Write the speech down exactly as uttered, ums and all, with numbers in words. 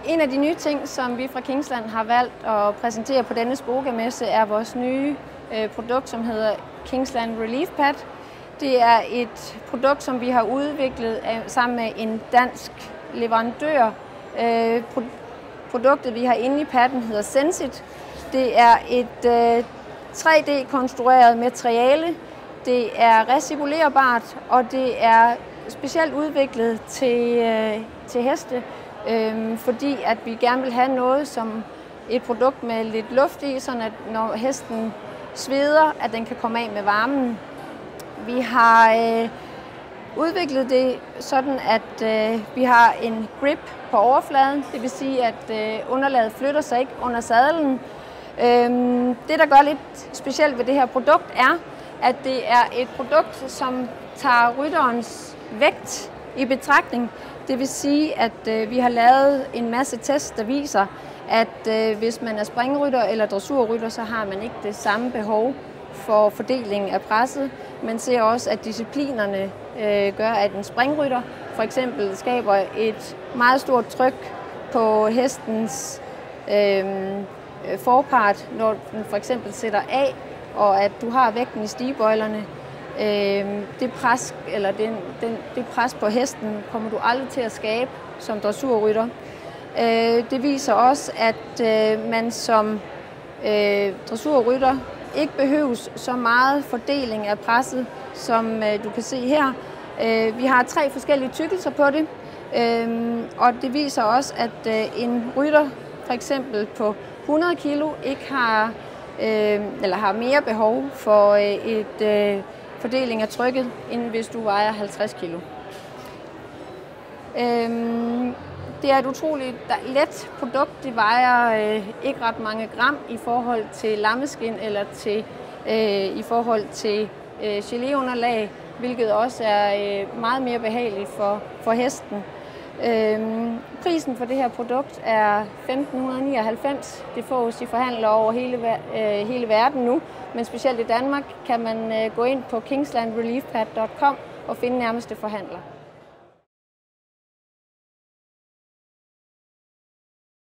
En af de nye ting, som vi fra Kingsland har valgt at præsentere på denne SPOGA-messe, er vores nye øh, produkt, som hedder Kingsland Relief Pad. Det er et produkt, som vi har udviklet sammen med en dansk leverandør. Øh, produktet, vi har inde i padden, hedder Sensit. Det er et øh, tre D-konstrueret materiale. Det er recirkulerbart, og det er specielt udviklet til, øh, til heste, øh, fordi at vi gerne vil have noget som et produkt med lidt luft i, sådan at når hesten sveder, at den kan komme af med varmen. Vi har øh, udviklet det sådan, at øh, vi har en grip på overfladen. Det vil sige, at øh, underlaget flytter sig ikke under sadlen. Øh, det, der gør lidt specielt ved det her produkt, er, at det er et produkt, som tager rytterens vægt i betragtning. Det vil sige, at øh, vi har lavet en masse tests, der viser, at øh, hvis man er springrytter eller dressurrytter, så har man ikke det samme behov for fordelingen af presset. Man ser også, at disciplinerne øh, gør, at en springrytter for eksempel skaber et meget stort tryk på hestens øh, forpart, når den for eksempel sætter af, og at du har vægten i stigebøjlerne. Øh, det, pres, eller den, den, det pres på hesten kommer du aldrig til at skabe som dressurrytter. Øh, det viser også, at øh, man som øh, dressurrytter ikke behøves så meget fordeling af presset, som øh, du kan se her. Øh, vi har tre forskellige tykkelser på det, øh, og det viser også, at øh, en rytter for eksempel på hundrede kilo ikke har, øh, eller har mere behov for øh, et øh, fordeling af trykket, end hvis du vejer halvtreds kilo. Øh, Det er et utroligt let produkt. Det vejer øh, ikke ret mange gram i forhold til lammeskin eller til, øh, i forhold til øh, geléunderlag, hvilket også er øh, meget mere behageligt for, for hesten. Øh, prisen for det her produkt er femten nioghalvfems. Det fås i forhandlere over hele, øh, hele verden nu, men specielt i Danmark kan man øh, gå ind på kingsland relief pad punktum com og finde nærmeste forhandler.